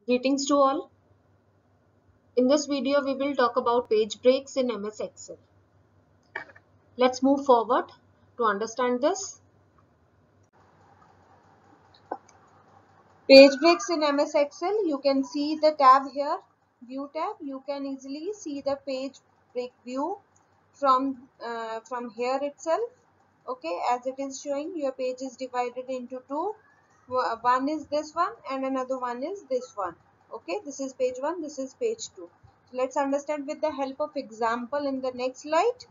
Greetings to all. In this video, we will talk about page breaks in MS Excel. Let's move forward to understand this. Page breaks in MS Excel, you can see the tab here, View tab. You can easily see the page break view from here itself. Okay, as it is showing, your page is divided into two. One is this one and another one is this one. Okay, this is page 1, this is page 2. So let's understand with the help of example in the next slide.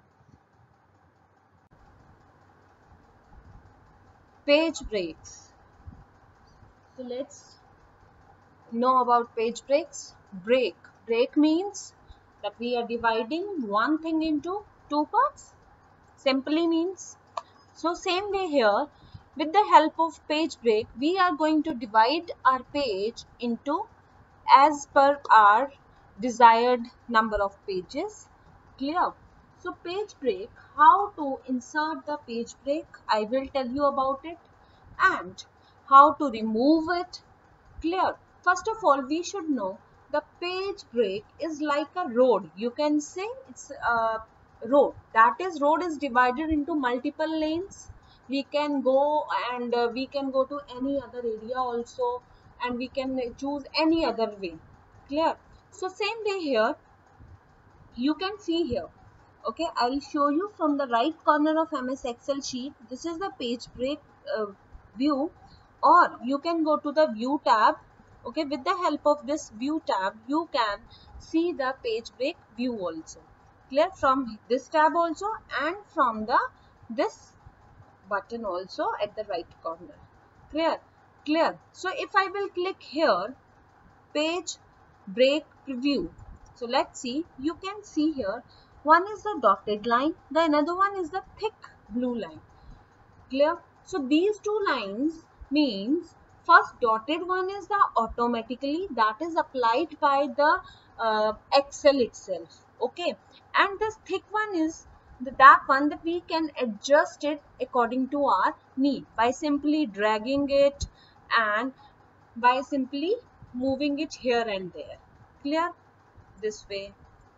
Page breaks. So let's know about page breaks. Break means that we are dividing one thing into two parts. Simply means. So same way here, with the help of page break, we are going to divide our page into as per our desired number of pages. Clear? So page break, how to insert the page break, I will tell you about it, and how to remove it. Clear? First of all, we should know the page break is like a road. You can say it's a road. That is, road is divided into multiple lanes. We can go and we can go to any other area also, and we can choose any other way. Clear? So same way here, you can see here. Okay, I'll show you from the right corner of MS Excel sheet. This is the page break view, or you can go to the view tab. Okay, with the help of this view tab, you can see the page break view also. Clear? From this tab also, and from the this button also at the right corner. Clear? So if I will click here, page break preview. So let's see, you can see here, one is the dotted line, the another one is the thick blue line. Clear? So these two lines means, first dotted one is the automatically, that is applied by the Excel itself. Okay, and this thick one is that one that we can adjust it according to our need by simply dragging it and by simply moving it here and there. Clear? This way.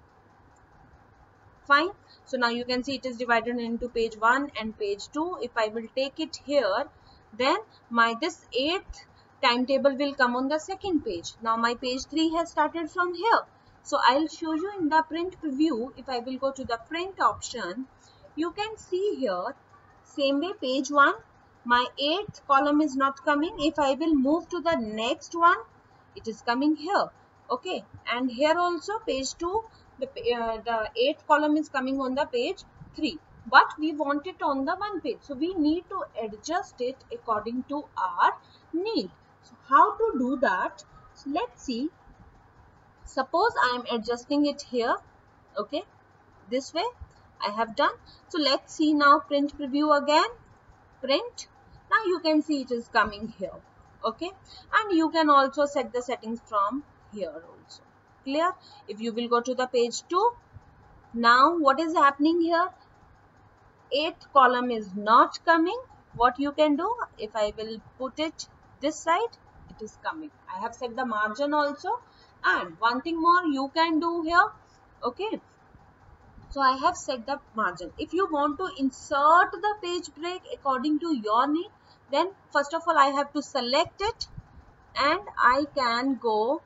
Fine. So now you can see it is divided into page 1 and page 2. If I will take it here, then my this 8th timetable will come on the second page. Now my page 3 has started from here. So I'll show you in the print preview. If I will go to the print option, you can see here, same way page 1, my 8th column is not coming. If I will move to the next one, it is coming here. Okay, and here also page 2, the 8th column is coming on the page 3, but we want it on the one page, so we need to adjust it according to our need. So how to do that? So let's see. Suppose I am adjusting it here. Okay, this way I have done. So let's see now, print preview again. Print. Now you can see it is coming here. Okay, and you can also set the settings from here also. Clear? If you will go to the page 2, now what is happening here? 8th column is not coming. What you can do, if I will put it this side, it is coming. I have set the margin also, and one thing more you can do here. Okay, so I have set the margin. If you want to insert the page break according to your need, then first of all I have to select it, and I can go,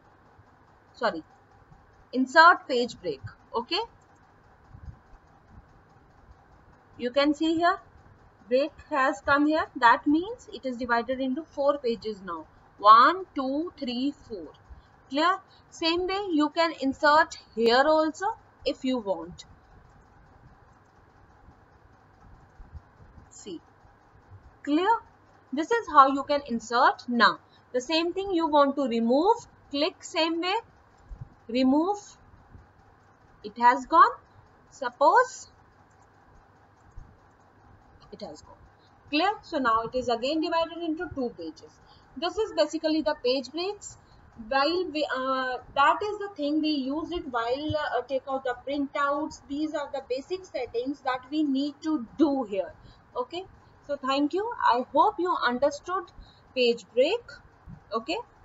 insert page break. Okay, you can see here, break has come here. That means it is divided into 4 pages now. 1, 2, 3, 4. Clear? Same way you can insert here also if you want. See. Clear? This is how you can insert. Now the same thing you want to remove, click same way, remove. It has gone. Suppose it has gone. Clear? So now it is again divided into 2 pages. This is basically the page breaks. While we, that is the thing we use it while take out the printouts. These are the basic settings that we need to do here. Okay, so thank you. I hope you understood page break. Okay.